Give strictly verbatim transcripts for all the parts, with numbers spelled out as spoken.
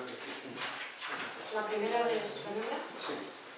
La primera de española. Sí.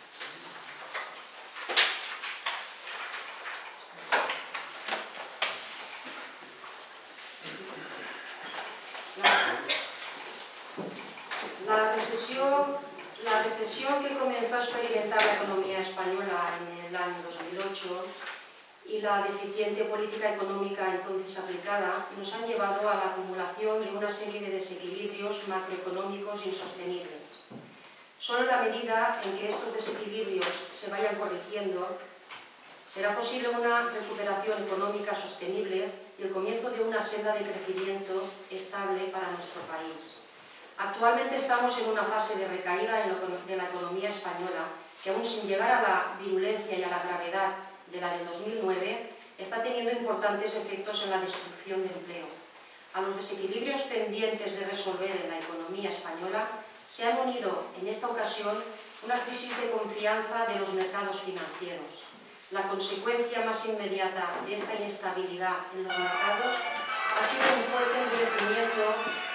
La recesión, la recesión que comenzó a experimentar la economía española en el año dos mil ocho y la deficiente política económica entonces aplicada nos han llevado a la acumulación de una serie de desequilibrios macroeconómicos insostenibles. Solo en la medida en que estos desequilibrios se vayan corrigiendo, será posible una recuperación económica sostenible y el comienzo de una senda de crecimiento estable para nuestro país. Actualmente estamos en una fase de recaída de la economía española que, aún sin llegar a la virulencia y a la gravedad de la de dos mil nueve, está teniendo importantes efectos en la destrucción de empleo. A los desequilibrios pendientes de resolver en la economía española se han unido en esta ocasión una crisis de confianza de los mercados financieros. La consecuencia más inmediata de esta inestabilidad en los mercados ha sido un fuerte endurecimiento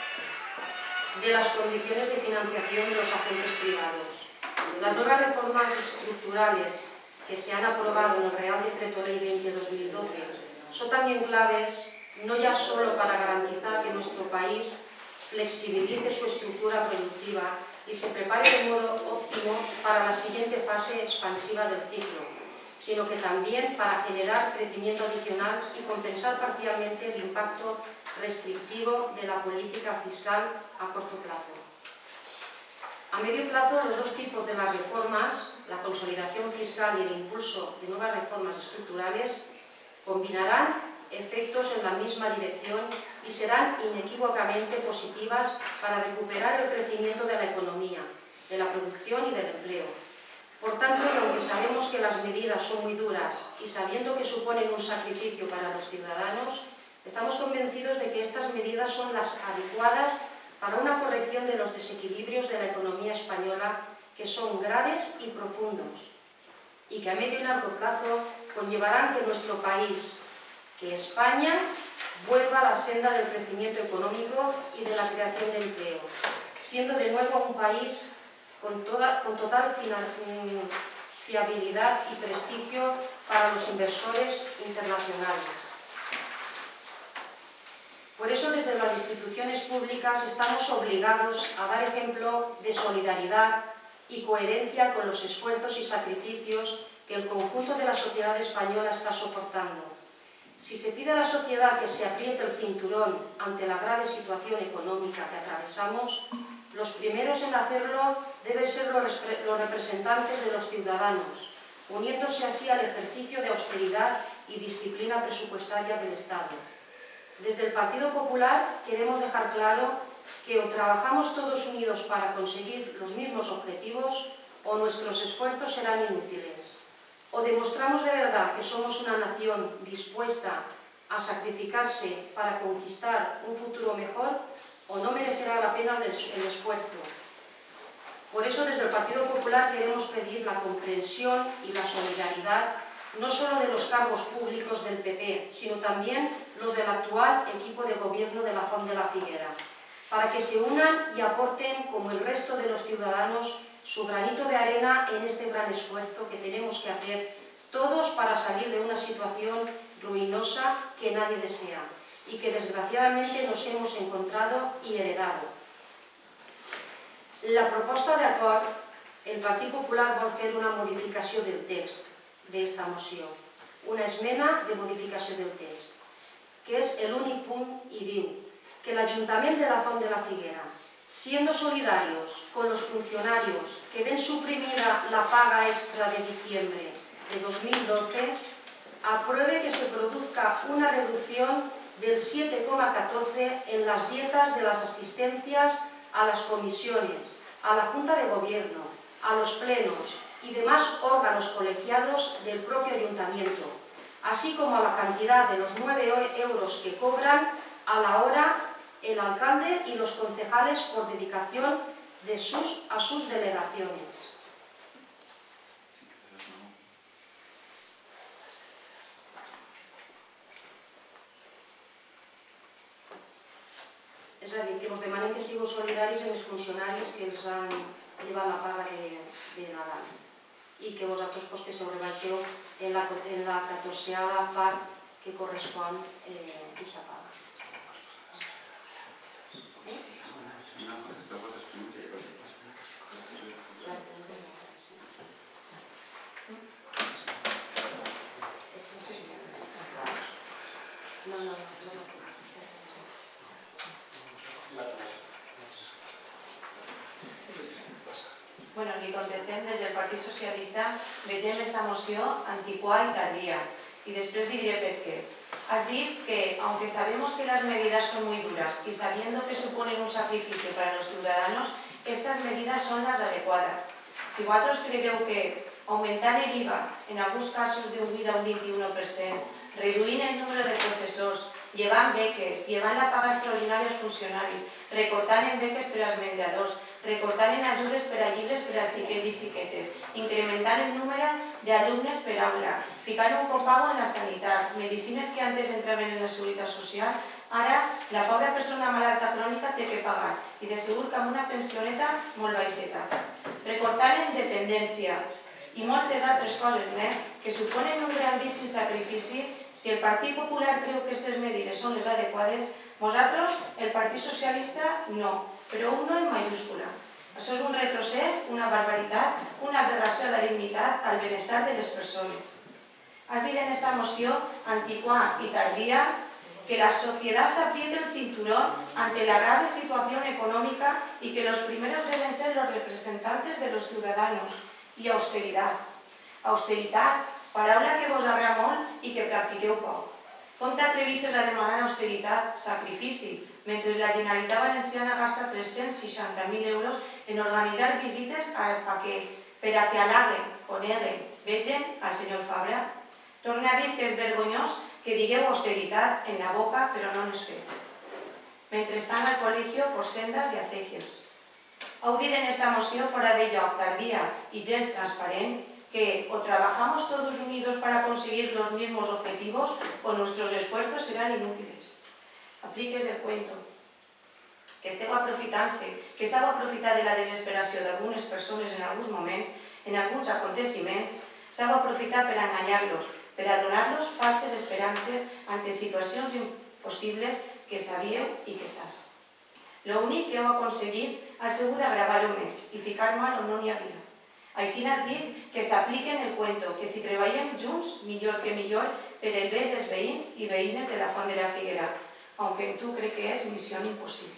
de las condiciones de financiación de los agentes privados. Las nuevas reformas estructurales que se han aprobado en el Real Decreto Ley veinte barra dos mil doce son también claves no ya solo para garantizar que nuestro país flexibilice su estructura productiva y se prepare de modo óptimo para la siguiente fase expansiva del ciclo, sino que también para generar crecimiento adicional y compensar parcialmente el impacto restrictivo de la política fiscal a corto plazo. A medio plazo, los dos tipos de las reformas, la consolidación fiscal y el impulso de nuevas reformas estructurales, combinarán efectos en la misma dirección y serán inequívocamente positivas para recuperar el crecimiento de la economía, de la producción y del empleo. Por tanto, y aunque sabemos que las medidas son muy duras y sabiendo que suponen un sacrificio para los ciudadanos, estamos convencidos de que estas medidas son las adecuadas para una corrección de los desequilibrios de la economía española, que son graves y profundos, y que a medio y largo plazo conllevarán que nuestro país, que España, vuelva a la senda del crecimiento económico y de la creación de empleo, siendo de nuevo un país con, toda, con total fiabilidad y prestigio para los inversores internacionales. Por eso, desde las instituciones públicas estamos obligados a dar ejemplo de solidaridad y coherencia con los esfuerzos y sacrificios que el conjunto de la sociedad española está soportando. Si se pide a la sociedad que se apriete el cinturón ante la grave situación económica que atravesamos, los primeros en hacerlo deben ser los representantes de los ciudadanos, uniéndose así al ejercicio de austeridad y disciplina presupuestaria del Estado. Desde el Partido Popular queremos dejar claro que o trabajamos todos unidos para conseguir los mismos objetivos o nuestros esfuerzos serán inútiles. O demostramos de verdad que somos una nación dispuesta a sacrificarse para conquistar un futuro mejor, o no merecerá la pena el esfuerzo. Por eso, desde el Partido Popular queremos pedir la comprensión y la solidaridad no solo de los cargos públicos del P P, sino también los del actual equipo de gobierno de la Font de la Figuera, para que se unan y aporten, como el resto de los ciudadanos, su granito de arena en este gran esfuerzo que tenemos que hacer todos para salir de una situación ruinosa que nadie desea y que desgraciadamente nos hemos encontrado y heredado. La proposta d'acord, el Partit Popular vol fer una modificació del text d'esta moció, una esmena de modificació del text, que és l'únic punt i diu que l'Ajuntament de la Font de la Figuera, siendo solidarios con los funcionarios que ven suprimida la paga extra de diciembre de dos mil doce, apruebe que se produzca una reducción del siete coma catorce en las dietas de las asistencias a las comisiones, a la Junta de Gobierno, a los plenos y demás órganos colegiados del propio Ayuntamiento, así como a la cantidad de los nueve euros que cobran a la hora el alcalde y los concejales por dedicación de sus, a sus delegaciones. És a dir, que ens demanen que sigueu solidaris amb els funcionaris que els han llevat la paga de Nadal i que vosaltres que se ho rebaixeu en la catorzeava part que correspon a aquesta paga. No, no, no. Bueno, li contestem des del Partit Socialista. Vegem aquesta moció antiqua i tardía y después diré per qué. Has dit que, aunque sabemos que las medidas son muy duras y sabiendo que suponen un sacrificio para los ciudadanos, estas medidas son las adecuadas. Si vosotros creeu que aumentar el I V A, en alguns casos d'un vuit a un vint-i-u per cent, reduint el número de professors, llevant beques, llevant la paga extraordinària als funcionaris, recortant en beques per als menjadors, recortant en ajudes per a llibres per als xiquets i xiquetes, incrementant el número d'alumnes per aula, ficant un copago en la sanitat, medicines que antes entraven en la seguretat social, ara la pobra persona malalta crònica té que pagar i de segur que amb una pensioneta molt baixeta. Recortant en dependència i moltes altres coses més que suponen un grandíssim sacrifici. Si el Partit Popular creu que aquestes medides són les adequades, nosaltres, el Partit Socialista, no, però un no en mayúscula. Això és un retrocés, una barbaritat, una aberració a la dignitat, al benestar de les persones. Has dit en esta moció, antiqua y tardía, que la sociedad se apriete el cinturón ante la grave situación económica y que los primeros deben ser los representantes de los ciudadanos. I austeritat. Austeritat, paraula que vos agrada molt i que practiqueu poc. Com t'atrevisses a demanar austeritat, sacrifici, mentre la Generalitat Valenciana gasta tres-cents seixanta mil euros en organitzar visites per a que halaguen, coneguen, vegen al senyor Fabra? Torna a dir que és vergonyós que digueu austeritat en la boca però no en els fets. Mentre estan al col·legio por sendas y acequias. Heu dit en esta moció fora de lloc, tardía y gens transparent, que o trabajamos todos unidos para conseguir los mismos objetivos o nuestros esfuerzos serán inútiles. Apliques el cuento. Que esteu aprofitant-se, que s'heu aprofitat de la desesperació d'algunes persones en alguns moments, en alguns aconteciments, s'heu aprofitat per enganyar-los, per a donar-los falses esperances ante situacions impossibles que sabíeu i que saps. L'únic que heu aconseguit ha sigut agravar-ho més i ficar mal on no n'hi havia. Així n'has dit que s'apliquen el cuento, que si treballem junts, millor que millor, per el bé dels veïns i veïnes de la Font de la Figuera, aunque tu crec que és missió impossible.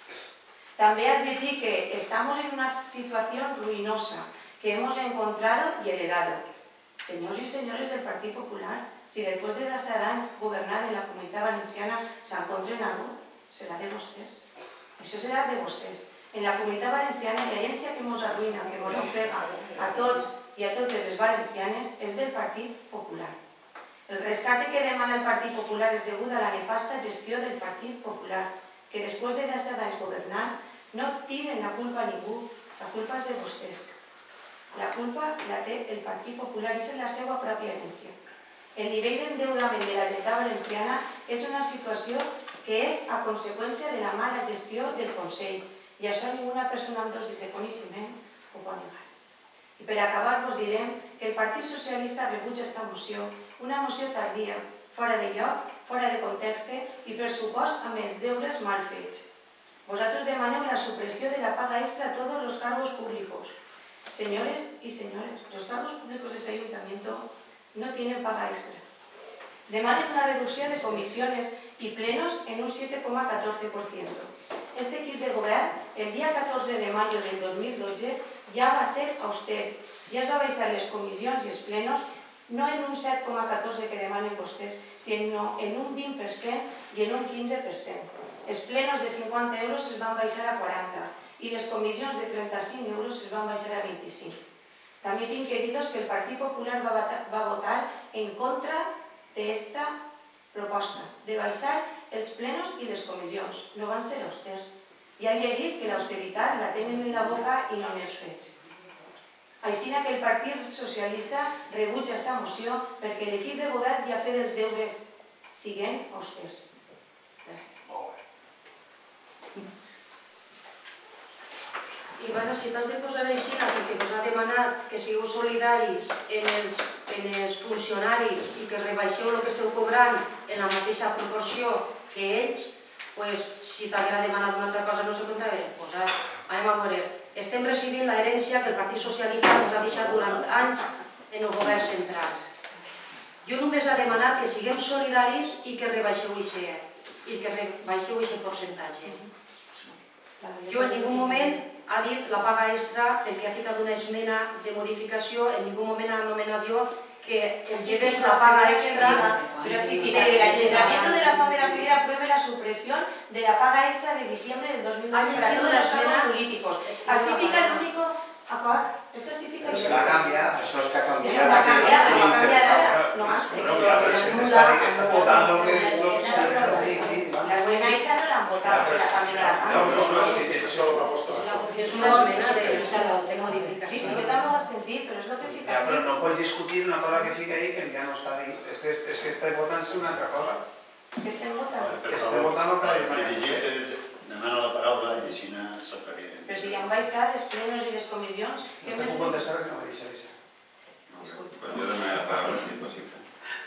També has llegit que estamos en una situación ruinosa que hemos encontrado y heredado. Senyors i senyores del Partit Popular, si després de disset anys governant en la Comunitat Valenciana s'encontren algú, serà de vostès. Això serà de vostès. En la Comunitat Valenciana l'herència que ens arruïna, que ens ofega a tots i a totes les valencianes és del Partit Popular. El rescate que demana el Partit Popular és degut a la nefasta gestió del Partit Popular, que després de disset anys governant no tiren la culpa a ningú, la culpa és de vostès. La culpa la té el Partit Popular i és la seva pròpia herència. El nivell d'endeudament de la Generalitat Valenciana és una situació que és a conseqüència de la mala gestió del Consell i això ninguna persona amb dos dits de coneixement ho pot negar. I per acabar vos direm que el Partit Socialista rebutja aquesta moció, una moció tardía, fora de lloc, fora de context i per supost amb els deures mal fets. Vosaltres demaneu la supressió de la paga extra a tots els cargos públicos. Señores y señores, los cargos públicos de este ayuntamiento no tienen paga extra. Demanen una reducción de comisiones y plenos en un siete coma catorce por ciento. Este equip de govern, el dia catorze de mayo del dos mil dotze, ja va ser auster. Ja es va baixar les comissions i els plenos no en un set coma catorze que demanen vostès, sinó en un vint per cent i en un quinze per cent. Els plenos de cinquanta euros es van baixar a quaranta i les comissions de trenta-cinc euros es van baixar a vint-i-cinc. També tinc que dir-los que el Partit Popular va votar en contra d'esta proposta, de baixar els plenos i les comissions. No van ser austers. Ja li he dit que l'austeritat la tenen en la boca i no en els fets. Així que el Partit Socialista rebutja aquesta moció perquè l'equip de govern ja ha fet els deures, siguent austers. Gràcies. I va, si t'has de posar així, perquè vos ha demanat que sigueu solidaris en els funcionaris i que rebaixeu el que esteu cobrant en la mateixa proporció que ells, si t'haguera demanat una altra cosa no sé com t'haguera posat. Anem a veure, estem residint l'herència que el Partit Socialista ens ha deixat durant anys en el govern central. Jo només he demanat que siguem solidaris i que rebaixeu aquest percentatge. Jo en ningú moment ha dit la paga extra perquè ha ficat una esmena de modificació, en ningú moment ha anomenat jo que ens lleves la paga extra. Pero sí, fija, que el Ayuntamiento de la Font de la Figuera apruebe la supresión de la paga extra de diciembre del dos mil doce para todos los cargos políticos. Así fica el único acord. Es que así fica això. Va canviar, això és que ha canviat. Va canviar, però va canviar ara. No más. Bueno, clar, però és que t'està dient que està posant el que és... La buena esa no la han votado, pero también la han No, però és això la proposta. És una esmena de modificació. Sí, sí, yo también lo sentir, pero es lo que fica Ja, así. però no pots discutir una cosa que fica ahí que ja no està dit. És que està votant-se una altra cosa. Que estem votant. Estem votant el que ha Per dirigir-te, demana la paraula i així s'acabaré. Però si ja han baixat els plenos i les comissions... No te puc contestar que no m'ha deixat això. Pues yo demano la palabra si es posible.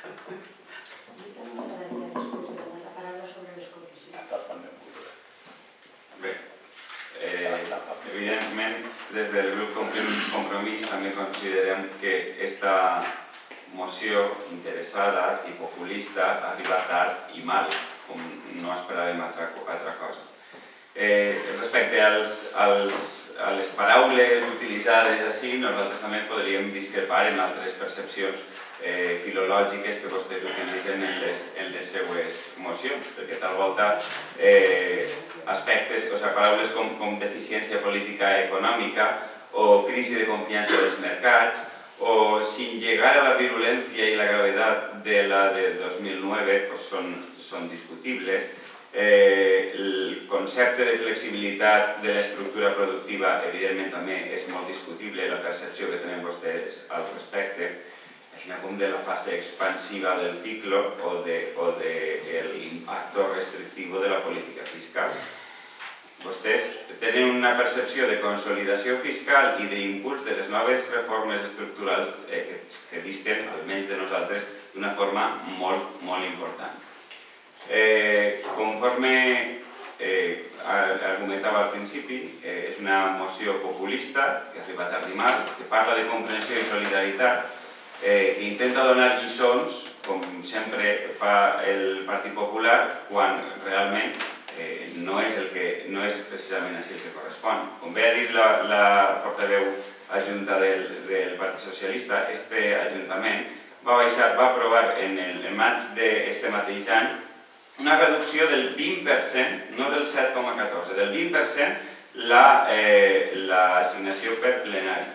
Bé, eh, evidentment, des del grup Compromís també considerem que aquesta moció interessada i populista arriba tard i mal, com no esperàvem altra cosa. Respecte a les paraules utilitzades així, nosaltres també podríem discrepar en altres percepcions filològiques que vostès utilitzen en les seues mocions, perquè tal volta aspectes, o sigui, paraules com deficiència política econòmica o crisi de confiança dels mercats o sin llegar a la virulencia y la gravedad de la de dos mil nueve son discutibles. El concepte de flexibilitat de l'estructura productiva evidentment també és molt discutible, la percepció que tenen vostès al respecte, així com de la fase expansiva del ciclo o del impacto restrictivo de la política fiscal. Vostès tenen una percepció de consolidació fiscal i d'impuls de les noves reformes estructurals que disten, almenys de nosaltres, d'una forma molt, molt important. Conforme argumentava al principi, és una moció populista, que arriba tard i mal, que parla de comprensió i solidaritat, que intenta donar lliçons, com sempre fa el Partit Popular, quan realment no és precisament així el que correspon. Com bé ha dit la portaveu adjunta del Partit Socialista, aquest Ajuntament va aprovar en el maig d'aquest mateix any una reducció del vint per cent, no del set coma catorze, del vint per cent l'assignació per plenari.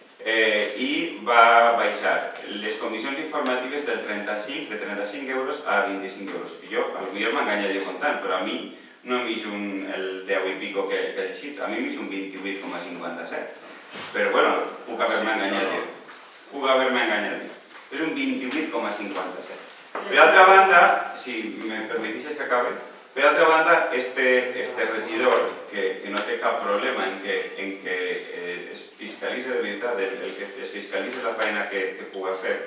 I va baixar les comissions informatives del trenta-cinc, de trenta-cinc euros a vint-i-cinc euros. Jo, potser m'enganyaria comptant, però a mi no m'hi un el deu i pico que he llegit, a mi m'hi un vint-i-vuit coma cinquanta-set. Però, bueno, puc haver-me enganyat jo. Puc haver-me enganyat jo. És un vint-i-vuit coma cinquanta-set. Per altra banda, si me permetixes que acabe, per altra banda, este regidor, que no té cap problema en que es fiscalitzi de veritat, el que es fiscalitzi la feina que pugui fer,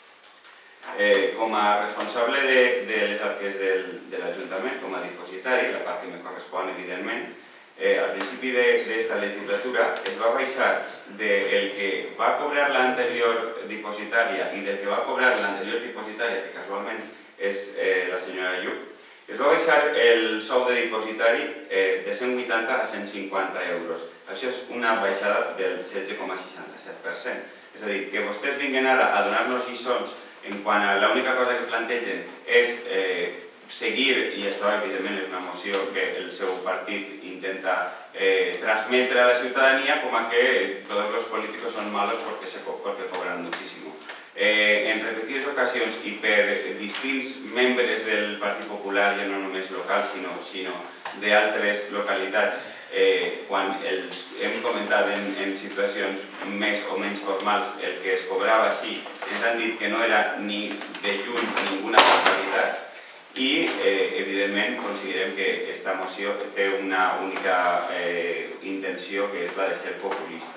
com a responsable de les arques de l'Ajuntament, com a dipositari, la part que me correspon, evidentment, al principi d'esta legislatura es va baixar del que va cobrar l'anterior dipositària i del que va cobrar l'anterior dipositària, que casualment és la senyora Lluc, es va baixar el sou de dipositari de cent vuitanta a cent cinquanta euros. Això és una baixada del setze coma seixanta-set per cent. És a dir, que vostès vinguin ara a donar-nos lliçons en quant a l'única cosa que plantegen és seguir, i això evidentment és una moció que el seu partit intenta transmetre a la ciutadania com a que tots els polítics són malos perquè cobran moltíssim. En repetides ocasions i per distints membres del Partit Popular, ja no només locals, sinó d'altres localitats, quan hem comentat en situacions més o menys formals el que es cobrava així, ens han dit que no era ni de lluny ninguna casualitat i, evidentment, considerem que aquesta moció té una única intenció, que és la de ser populista.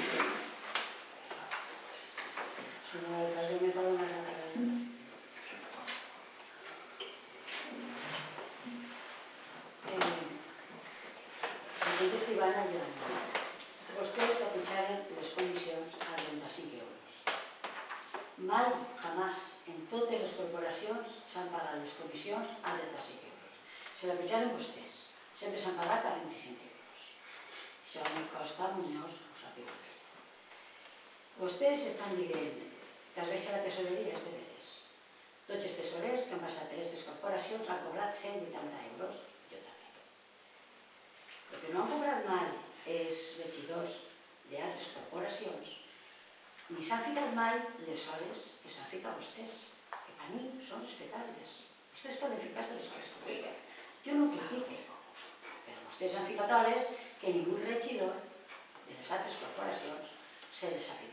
Señor alcalde, ¿me puedo dar la palabra? Señor Escribana, Joana, vostès apujaren les comissions a trenta-cinc euros. Mai, jamás, en totes les corporacions s'han pagat les comissions a trenta-cinc euros. Se l'apujaren vostès. Sempre s'han pagat a vint-i-cinc euros. Això em costa Muñoz, ho sabeu. Vostès estan dient que es baixa la tesoreria, és de veres. Tots els tesorers que han passat per aquestes corporacions han cobrat cent vuitanta euros, jo també. El que no han cobrat mai els regidors d'altres corporacions, ni s'han ficat mai les hores que s'han ficat vostès, que per mi són respectables. Vostès poden ficar-se les coses que vulguin. Jo no critico, però vostès han ficat hores que ningú regidor de les altres corporacions se les ha ficat.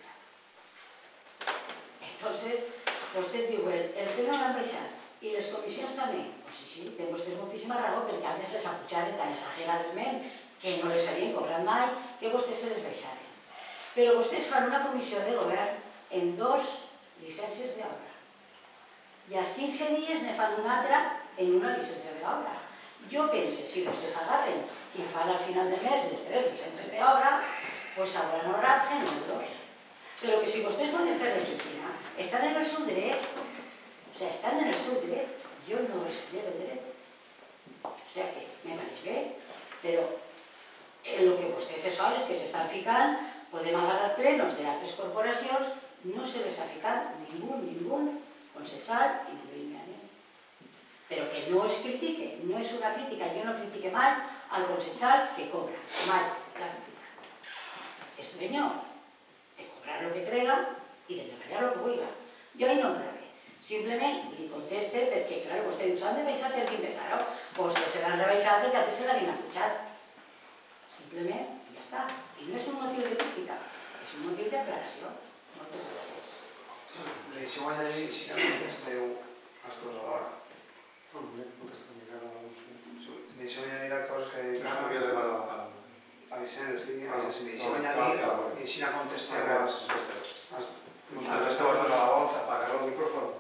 Entonces, vostès diuen, el que no l'han baixat i les comissions també. Pues sí, sí, té vostès moltíssima raó, perquè antes les apujaren tan exageradament que no les havien cobrat mai, que vostès se les baixaren. Però vostès fan una comissió de govern en dos llicències d'obra. I als quinze dies ne fan una altra en una llicència d'obra. Jo penso, si vostès agarren i fan al final de mes les tres llicències d'obra, doncs hauran ahorrat cent euros. Però que si vostès poden fer resistir, estan en el seu dret. O sigui, estan en el seu dret. Jo no els llevo dret. O sigui que me pareix bé, però el que vostès sols que s'estan ficant, podem agarrar plenos d'altres corporacions, no se les ha ficat ningú, ningú, consellal i ningú immediatament. Però que no es critique, no és una crítica, jo no critique mai al consellal que cobra, mai la crítica. És dueño de cobrar lo que trega i de treballar lo que vulga. Jo ahí no em rebé. Simplement li conteste perquè, clar, vostè diu, s'han de baixar el quinze, claro, doncs que se l'han rebaixat perquè antes se l'havien apujat. Simplement, ja està. I no és un motiu de crítica, és un motiu d'aclaració. Moltes gràcies. Li deixeu añadir, si no contesteu els dos alhora. Li deixeu añadir les coses que... No s'hauria de demanar la paraula. A Vicent, estic dient, si li deixeu añadir, i així no contesteu els... Contesteu els dos a la volta. Apagar el micrófono.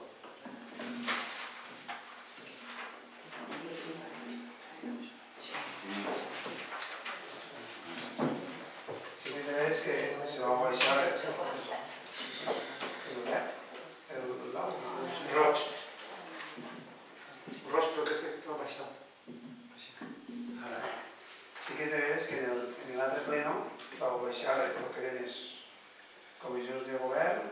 Sí que és de veres que se va baixar... Roig. Roig, però que este va baixar. Sí que és de veres que en l'altre pleno vau baixar el que eren les comissions de govern,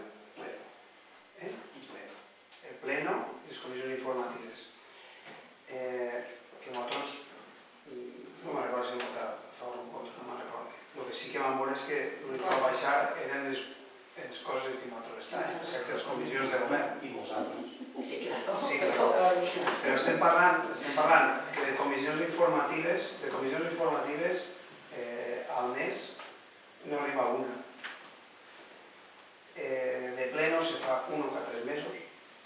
el pleno i les comissions informatives. Que nosaltres, no me'n recordo si hem votat a favor o en contra, no me'n recordo. El que sí que vam veure és que l'únic que va baixar eren les coses que nosaltres estàvem, excepte les comissions de govern. I vosaltres. Sí, claro. Sí, però estem parlant, estem parlant que de comissions informatives, de comissions informatives al mes no arriba una. De pleno se fa un o quatre mesos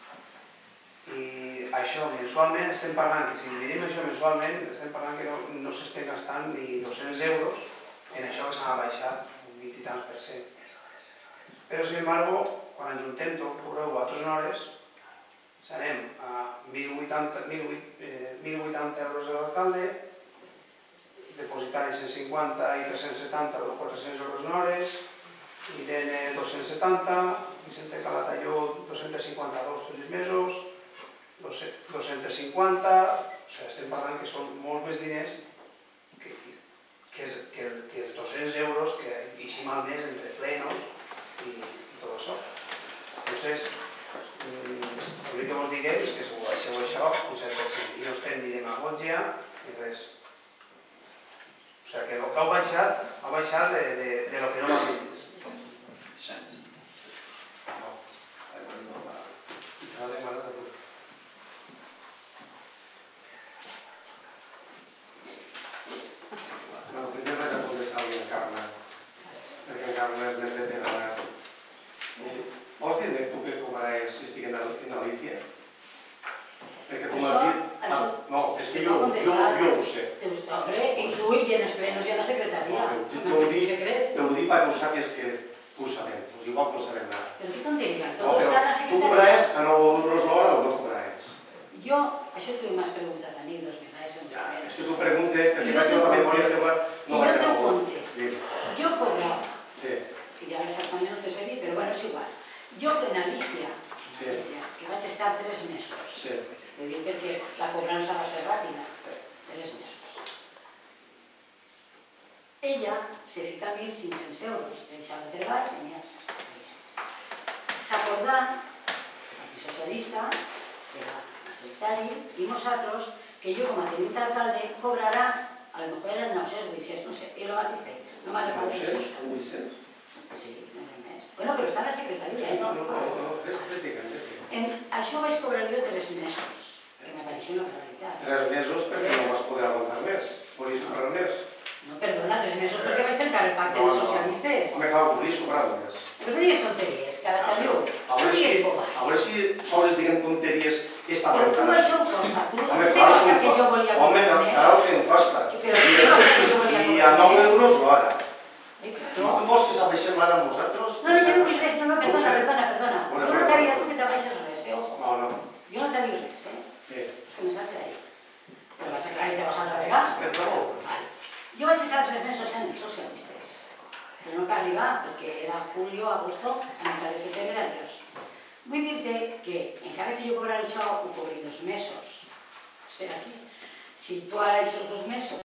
i això mensualment estem parlant que si dividim això mensualment estem parlant que no s'estem gastant ni dos-cents euros en això que s'ha baixat un vint i tants per cent. Però, sin embargo, quan ens juntem tot, cobreu altres hores, anem a mil vuitanta euros a l'alcalde, depositari cent cinquanta i tres-cents setanta o quatre-cents euros en hores, Irene dos-cents setanta, Vicente Calatayud dos-cents cinquanta-dos tots els mesos, dos-cents cinquanta, o sigui, estem parlant que són molts més diners que els dos-cents euros que hicim al mes entre plenos i tot això. Entonces, l'únic que vos diguem és que si ho baixeu això, un cent per cent, i no estem ni demagogia ni res. O sigui que el que heu baixat, heu baixat de lo que no m'ha dit. Bueno, primer vaig a contestar-li a Encarna, perquè Encarna és més veterana. Vols dir tu que cobraràs si estic en Galícia? Perquè com has dit... Hombre, influï en els plenos i en la secretaria. Te ho dic perquè ho sàpies que ho sabem, igual que ho sabem ara. Però què tonteria, No, tot està però en la tu secretaria. cobraves a nou euros l'hora o no cobraves? Jo, això tu m'has preguntat a mi dos vegades en Ja, dos és que tu preguntes, perquè vaig a la memòria teva, no vaig a I jo nou te euros. contesto. Jo cobrava, Sí, que ja exactament no t'ho sé dir, però bueno, és igual. Jo con Alicia, Sí. Alicia, que vaig estar tres mesos, sí. te dic perquè la cobrança va ser ràpida, tres mesos. Ella se fica mil cinc-cents euros, deixava de treball, tenia... S'acordà, el Partit Socialista, que era majoritari, i nosaltres, que jo com a tenint alcalde cobrarà, a lo mejor eren nou-cents, vuit-cents, no sé, i el mateix d'ell, no me'n recordo. nou-cents? Un Vicent? Sí, no era més. Bueno, però està en la secretaria, eh? No, no, no, no, és crítica, crítica. En això vaig cobrar jo tres mesos, que m'apareixia una realitat. Tres mesos perquè no vas poder aguantar més, volies cobrar més. No, perdona, tres mesos perquè vaig trencar el pacte dels socialistes. Home, clar, volies cobrar més. Però no digues tonteries, cara talló. A No veure si, digues a bobades. veure si sols diguem tonteries esta Però tu bancada. això ho costa, tu Home, te clar, costa que jo volia home, cobrar més. clar que em costa. Però tu costa que jo volia I cobrar a nou més. euros l'hora. Ai, I però... tu vols que s'abaixem l'ara amb nosaltres? No, no, jo no vull res, no, no, perdona, perdona, perdona. Bueno, Jo no bueno, t'ha dit a bueno. tu que t'abaixes res, eh, ojo. No, no. Jo no t'ha dit res, eh. Sí. És que me sap ahí. Però vaig aclarir que vas altra vegada. Sí, trobo. Vale. Jo vaig estar tres mesos en els socialistes. Però no que arribar, perquè era julio, agosto, a mitjà de setembre, adiós. Vull dir-te que, encara que jo cobraré això, ho cobri dos mesos. Espera aquí. Si tu ara aquests dos mesos